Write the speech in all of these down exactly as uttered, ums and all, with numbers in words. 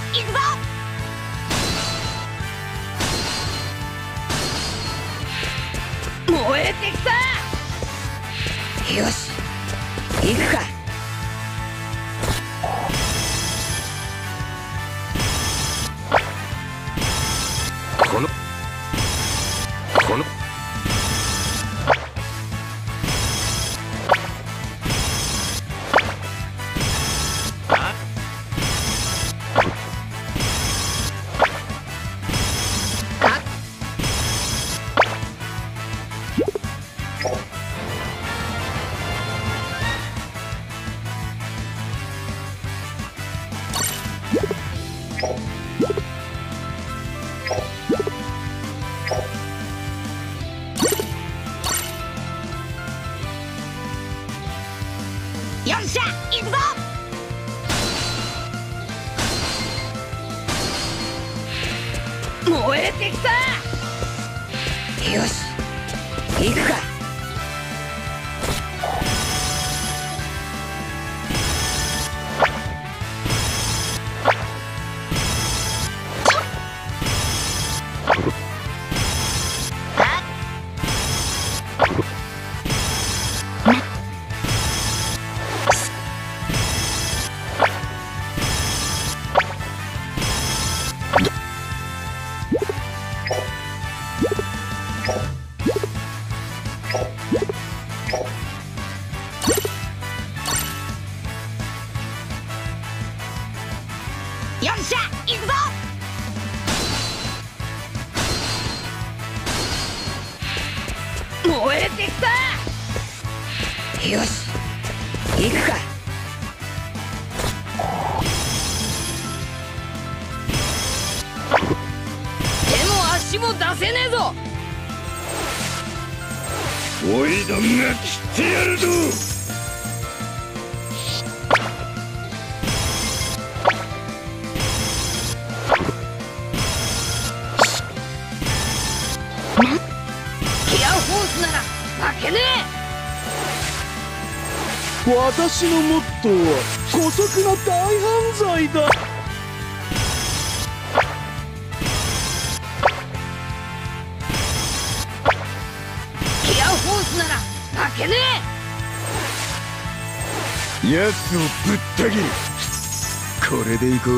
行くぞ。燃えてきた。よし行くか。このこのよっしゃ行くぞ。燃えてきた。よし行くか。よっしゃ行くぞ。燃えてきた。よし行くか。手も足も出せねえぞ。 おいどんが切ってやるぞ。 負けねえ。私のモットーは姑息な大犯罪だ。 ギアホースなら負けねえ。奴をぶった切る。これでいこう。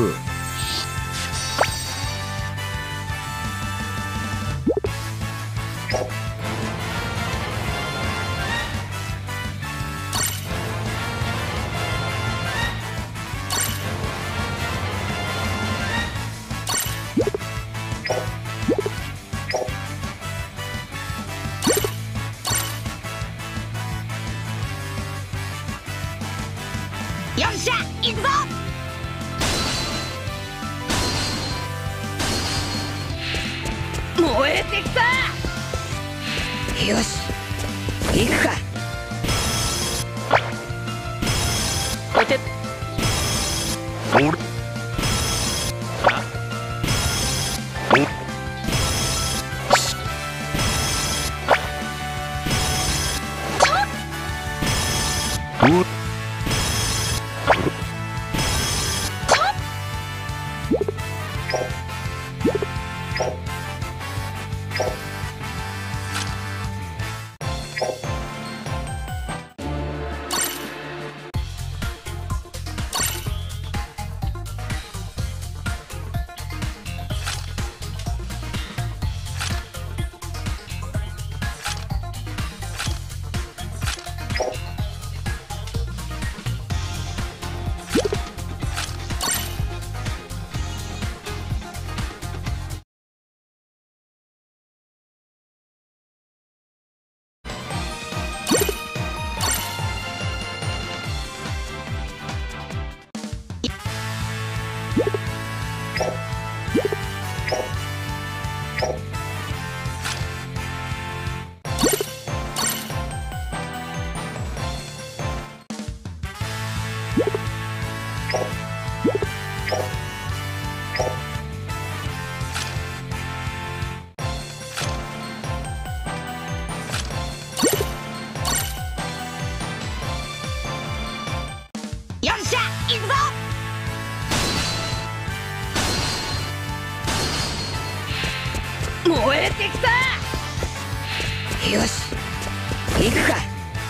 よっしゃ行くぞ。燃えてきた。よし行くか。おて俺おおよっしゃ行くぞ。 燃えてきた。よし行くか。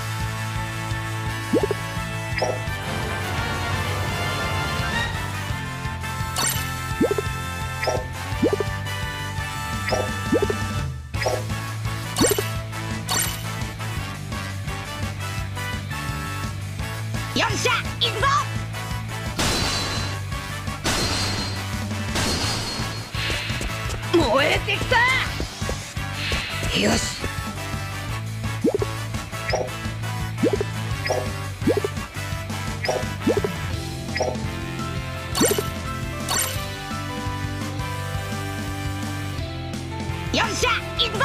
よっしゃ行くぞ。燃えてきた。よしよっしゃ行くぞ。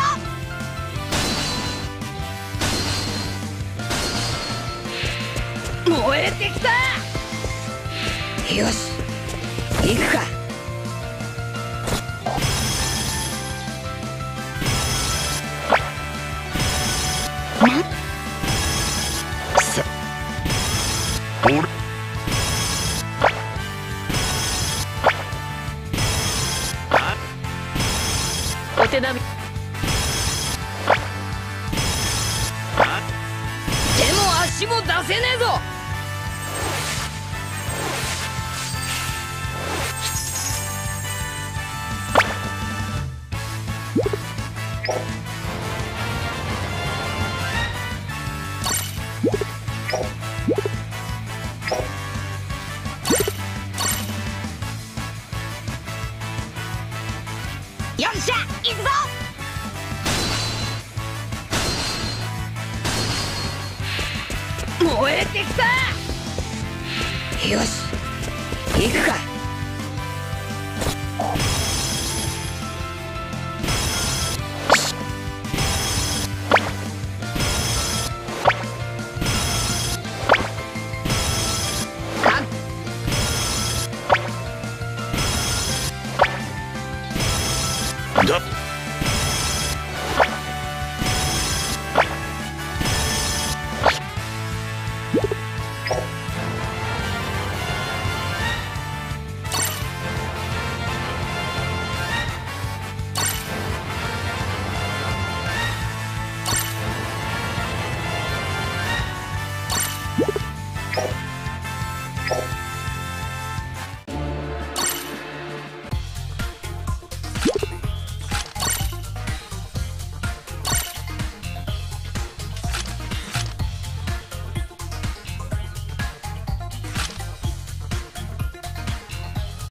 燃えてきた。よし行くか。 さ俺お手並み。手も足も出せねえぞ。よっしゃ行くぞ。燃えてきた。よし行くか。